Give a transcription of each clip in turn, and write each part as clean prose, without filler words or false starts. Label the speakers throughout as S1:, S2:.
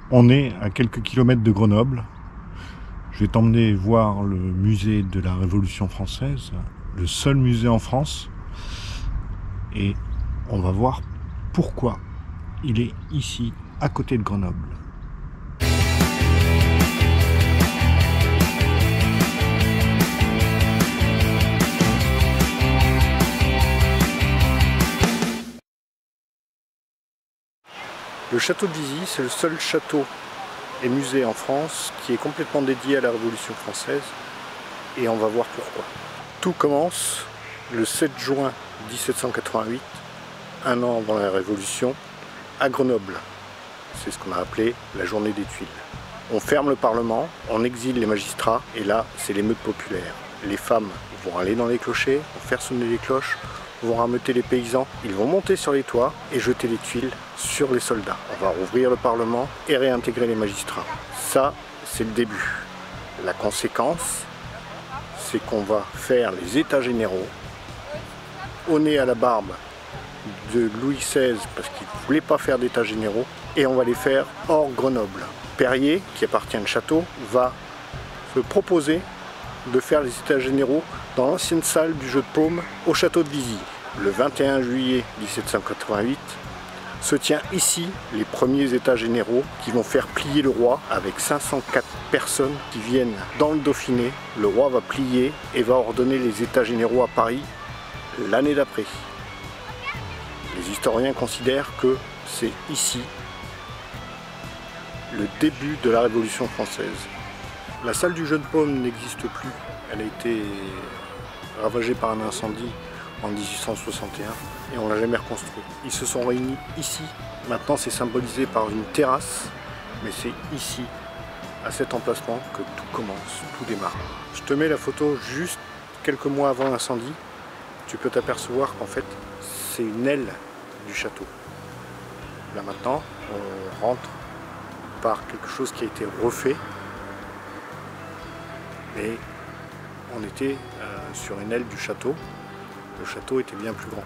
S1: On est à quelques kilomètres de Grenoble. Je vais t'emmener voir le musée de la Révolution française, le seul musée en France. Et on va voir pourquoi il est ici, à côté de Grenoble. Le château de Vizy, c'est le seul château et musée en France qui est complètement dédié à la Révolution française, et on va voir pourquoi. Tout commence le 7 juin 1788, un an avant la Révolution, à Grenoble. C'est ce qu'on a appelé la journée des Tuiles. On ferme le Parlement, on exile les magistrats, et là, c'est l'émeute populaire. Les femmes vont aller dans les clochers, vont faire sonner les cloches, vont rameuter les paysans, ils vont monter sur les toits et jeter les tuiles sur les soldats. On va rouvrir le Parlement et réintégrer les magistrats. Ça, c'est le début. La conséquence, c'est qu'on va faire les états généraux au nez à la barbe de Louis XVI parce qu'il ne voulait pas faire d'états généraux, et on va les faire hors Grenoble. Perrier, qui appartient au château, va se proposer de faire les états généraux dans l'ancienne salle du jeu de paume au château de Vizy. Le 21 juillet 1788 se tient ici les premiers états généraux qui vont faire plier le roi avec 504 personnes qui viennent dans le Dauphiné. Le roi va plier et va ordonner les états généraux à Paris l'année d'après. Les historiens considèrent que c'est ici le début de la Révolution française. La salle du jeu de paume n'existe plus. Elle a été ravagée par un incendie en 1861 et on ne l'a jamais reconstruit. Ils se sont réunis ici. Maintenant, c'est symbolisé par une terrasse, mais c'est ici, à cet emplacement, que tout commence, tout démarre. Je te mets la photo juste quelques mois avant l'incendie. Tu peux t'apercevoir qu'en fait, c'est une aile du château. Là maintenant, on rentre par quelque chose qui a été refait. Et on était sur une aile du château. Le château était bien plus grand.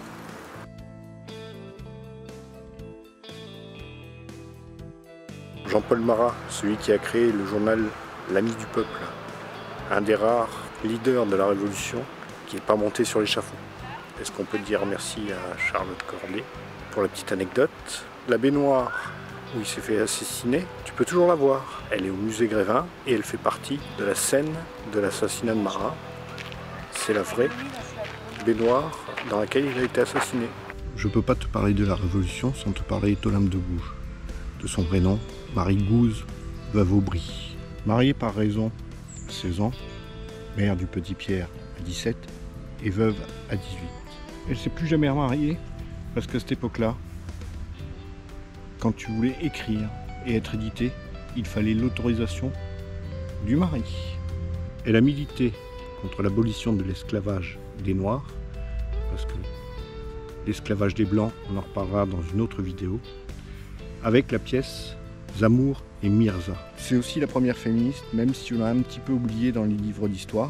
S1: Jean-Paul Marat, celui qui a créé le journal L'Ami du Peuple, un des rares leaders de la Révolution qui n'est pas monté sur l'échafaud. Est-ce qu'on peut dire merci à Charlotte Corday? Pour la petite anecdote, la baignoire où il s'est fait assassiner, tu peux toujours la voir. Elle est au musée Grévin et elle fait partie de la scène de l'assassinat de Marat. C'est la vraie baignoire dans laquelle il a été assassiné. Je peux pas te parler de la Révolution sans te parler d'Olympe de Gouges. De son vrai nom, Marie Gouze veuve Aubry. Mariée par raison à 16 ans, mère du petit Pierre à 17 et veuve à 18. Elle s'est plus jamais remariée parce qu'à cette époque-là, quand tu voulais écrire et être édité, il fallait l'autorisation du mari. Elle a milité contre l'abolition de l'esclavage des Noirs, parce que l'esclavage des Blancs, on en reparlera dans une autre vidéo, avec la pièce Zammour et Mirza. C'est aussi la première féministe, même si on l'a un petit peu oublié dans les livres d'histoire.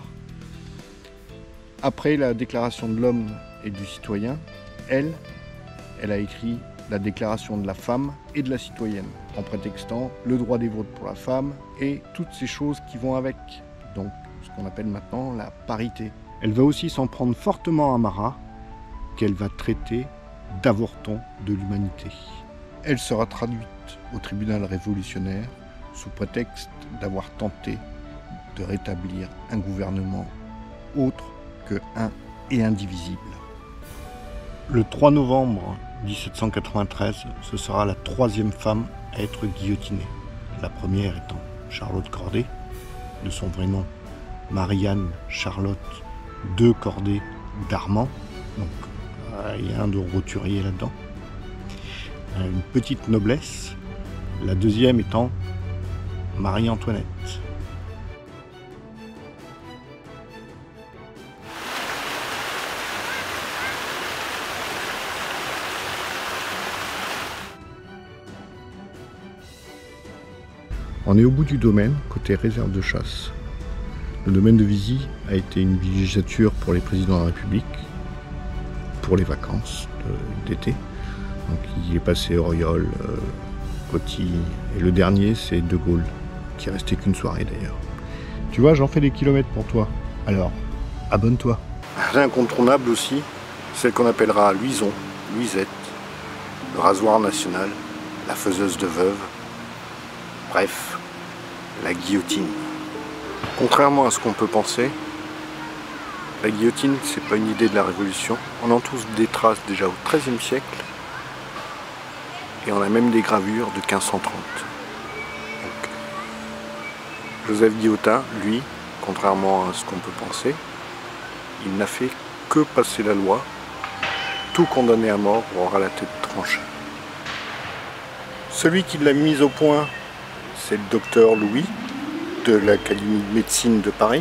S1: Après la déclaration de l'homme et du citoyen, elle a écrit la déclaration de la femme et de la citoyenne, en prétextant le droit des votes pour la femme et toutes ces choses qui vont avec, donc ce qu'on appelle maintenant la parité. Elle va aussi s'en prendre fortement à Marat, qu'elle va traiter d'avorton de l'humanité. Elle sera traduite au tribunal révolutionnaire sous prétexte d'avoir tenté de rétablir un gouvernement autre que un et indivisible. Le 3 novembre 1793, ce sera la troisième femme à être guillotinée. La première étant Charlotte Corday, de son vrai nom Marie-Anne Charlotte de Corday d'Armand. Donc il y a un de roturier là-dedans. Une petite noblesse. La deuxième étant Marie-Antoinette. On est au bout du domaine, côté réserve de chasse. Le domaine de Vizy a été une villégiature pour les présidents de la République, pour les vacances d'été. Donc il est passé Auriol, Et le dernier, c'est De Gaulle, qui est resté qu'une soirée d'ailleurs. Tu vois, j'en fais des kilomètres pour toi. Alors, abonne-toi. L'incontournable aussi, celle qu'on appellera Luison, Luisette, le rasoir national, la faiseuse de veuves, bref, la guillotine. Contrairement à ce qu'on peut penser, la guillotine, c'est pas une idée de la Révolution. On en trouve des traces déjà au XIIIe siècle et on a même des gravures de 1530. Donc, Joseph Guillotin, lui, contrairement à ce qu'on peut penser, il n'a fait que passer la loi. Tout condamné à mort aura la tête tranchée. Celui qui l'a mise au point, c'est le docteur Louis de l'Académie de médecine de Paris.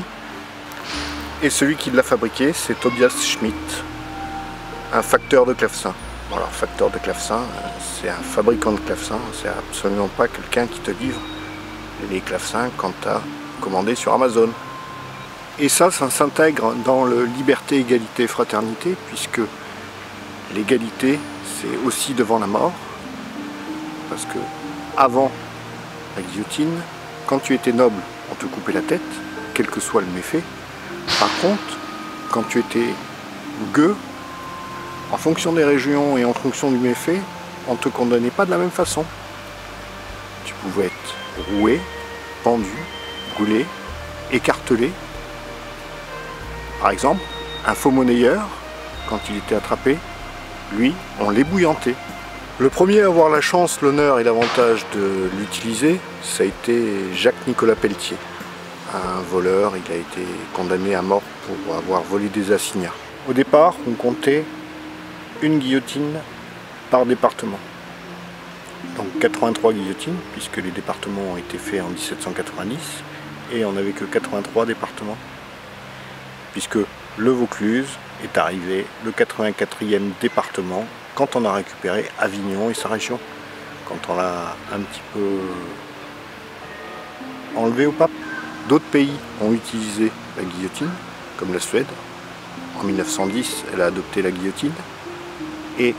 S1: Et celui qui l'a fabriqué, c'est Tobias Schmidt, un facteur de clavecin. Bon, alors, facteur de clavecin, c'est un fabricant de clavecin, c'est absolument pas quelqu'un qui te livre les clavecins quand tu as commandé sur Amazon. Et ça s'intègre dans le liberté, égalité, fraternité, puisque l'égalité, c'est aussi devant la mort. Parce que avant la guillotine, quand tu étais noble, on te coupait la tête, quel que soit le méfait. Par contre, quand tu étais gueux, en fonction des régions et en fonction du méfait, on ne te condamnait pas de la même façon. Tu pouvais être roué, pendu, brûlé, écartelé. Par exemple, un faux monnayeur, quand il était attrapé, lui, on l'ébouillantait. Le premier à avoir la chance, l'honneur et l'avantage de l'utiliser, ça a été Jacques-Nicolas Pelletier. Un voleur, il a été condamné à mort pour avoir volé des assignats. Au départ, on comptait une guillotine par département. Donc 83 guillotines, puisque les départements ont été faits en 1790, et on n'avait que 83 départements. Puisque le Vaucluse est arrivé le 84e département quand on a récupéré Avignon et sa région, quand on l'a un petit peu enlevé au pape. D'autres pays ont utilisé la guillotine, comme la Suède. En 1910, elle a adopté la guillotine. Et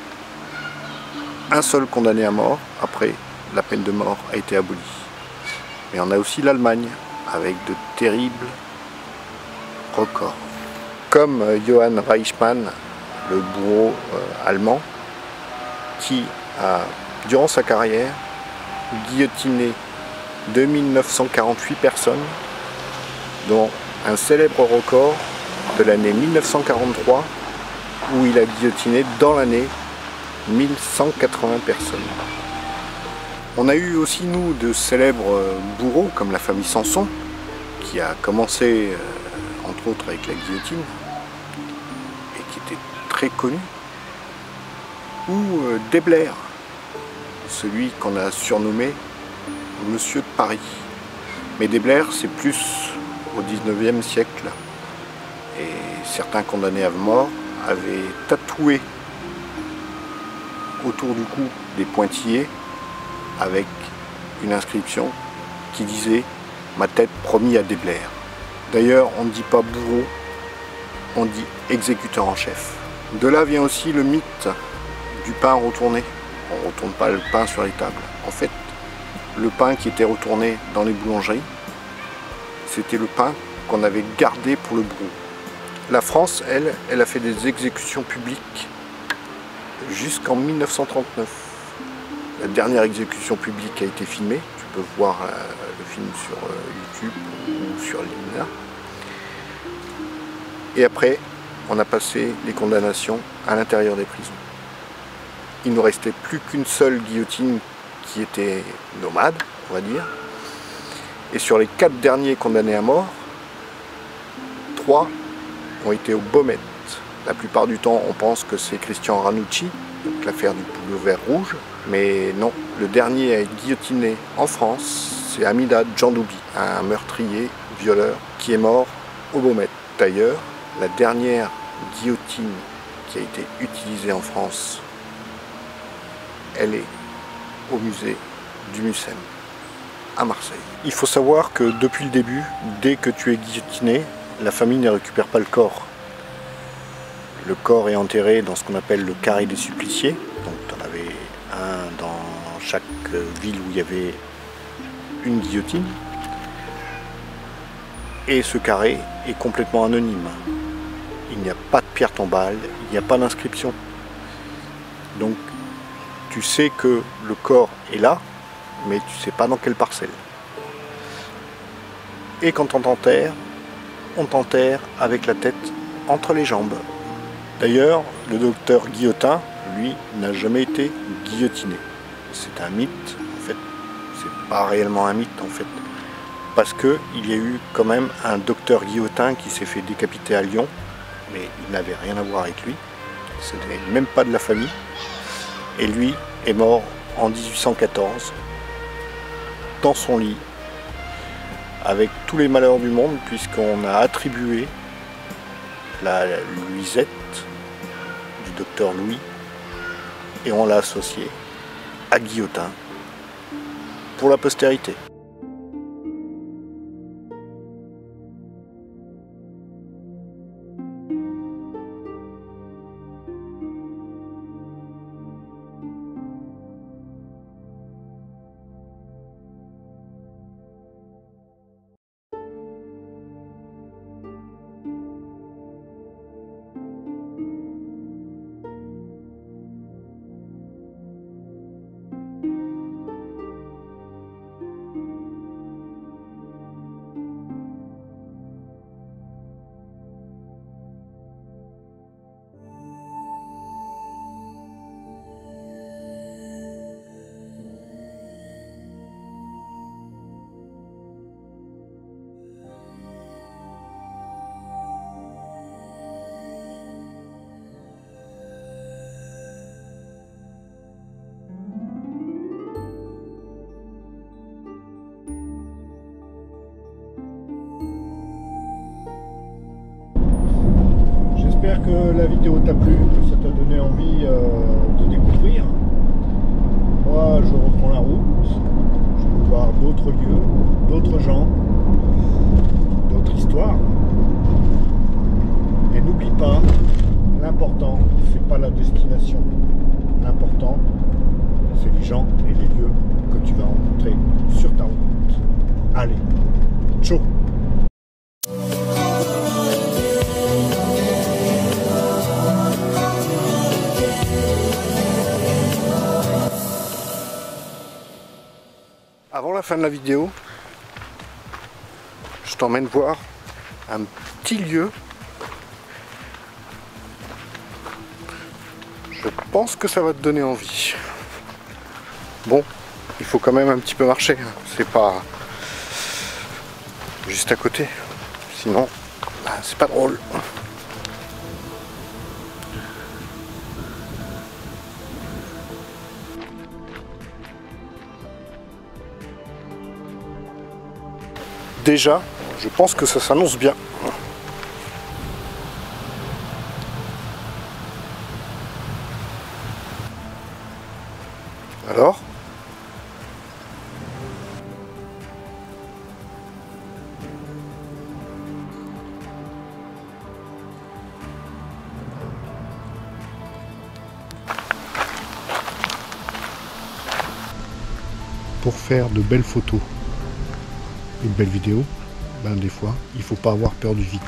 S1: un seul condamné à mort, après, la peine de mort a été abolie. Mais on a aussi l'Allemagne, avec de terribles records. Comme Johann Reichmann, le bourreau allemand, qui a, durant sa carrière, guillotiné 2948 personnes, dont un célèbre record de l'année 1943, où il a guillotiné dans l'année 1180 personnes. On a eu aussi, nous, de célèbres bourreaux, comme la famille Sanson, qui a commencé, entre autres, avec la guillotine, et qui était très connu, ou Deblair, celui qu'on a surnommé Monsieur de Paris. Mais Deblair, c'est plus au 19e siècle. Et certains condamnés à mort avaient tatoué autour du cou des pointillés avec une inscription qui disait « Ma tête promis à Deblair ». D'ailleurs, on ne dit pas bourreau, on dit exécuteur en chef. De là vient aussi le mythe du pain retourné. On ne retourne pas le pain sur les tables. En fait, le pain qui était retourné dans les boulangeries, c'était le pain qu'on avait gardé pour le bourreau. La France, elle a fait des exécutions publiques jusqu'en 1939. La dernière exécution publique a été filmée. Tu peux voir le film sur YouTube ou sur l'INA. Et après, on a passé les condamnations à l'intérieur des prisons. Il ne nous restait plus qu'une seule guillotine qui était nomade, on va dire. Et sur les 4 derniers condamnés à mort, 3 ont été au Baumettes. La plupart du temps, on pense que c'est Christian Ranucci, donc l'affaire du pullover rouge. Mais non, le dernier à être guillotiné en France, c'est Amidad Djandoubi, un meurtrier, violeur, qui est mort au Baumettes. D'ailleurs, la dernière guillotine qui a été utilisée en France, elle est au musée du Mucem, à Marseille. Il faut savoir que depuis le début, dès que tu es guillotiné, la famille ne récupère pas le corps. Le corps est enterré dans ce qu'on appelle le carré des suppliciés. Donc tu en avais un dans dans chaque ville où il y avait une guillotine. Et ce carré est complètement anonyme. Il n'y a pas de pierre tombale, il n'y a pas d'inscription. Donc tu sais que le corps est là, mais tu ne sais pas dans quelle parcelle. Et quand on t'enterre avec la tête entre les jambes. D'ailleurs, le docteur Guillotin, lui, n'a jamais été guillotiné. C'est un mythe, en fait. C'est pas réellement un mythe, en fait. Parce qu'il y a eu quand même un docteur Guillotin qui s'est fait décapiter à Lyon, mais il n'avait rien à voir avec lui. Ce n'est même pas de la famille. Et lui est mort en 1814, dans son lit, avec tous les malheurs du monde, puisqu'on a attribué la Louisette du docteur Louis, et on l'a associé à Guillotin pour la postérité. J'espère que la vidéo t'a plu, que ça t'a donné envie de découvrir. Moi, je reprends la route, je veux voir d'autres lieux, d'autres gens, d'autres histoires. Et n'oublie pas, l'important, c'est pas la destination. L'important, c'est les gens et les lieux que tu vas rencontrer sur ta route. Allez, ciao! Avant la fin de la vidéo, je t'emmène voir un petit lieu. Je pense que ça va te donner envie. Bon, il faut quand même un petit peu marcher, hein. C'est pas juste à côté. Sinon, c'est pas drôle. Déjà, je pense que ça s'annonce bien. Alors ? Pour faire de belles photos, une belle vidéo, ben des fois, il faut pas avoir peur du vide.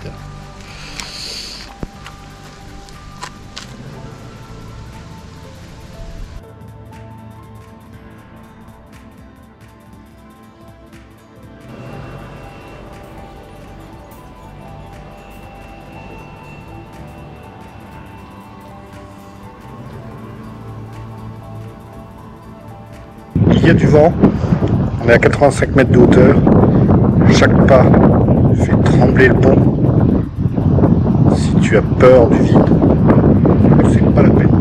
S1: Il y a du vent, on est à 85 mètres de hauteur, chaque pas fait trembler le pont. Si tu as peur du vide, c'est pas la peine.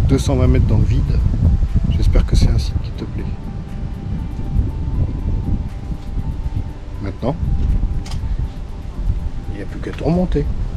S1: 220 mètres dans le vide. J'espère que c'est un site qui te plaît. Maintenant, il n'y a plus qu'à tout remonter.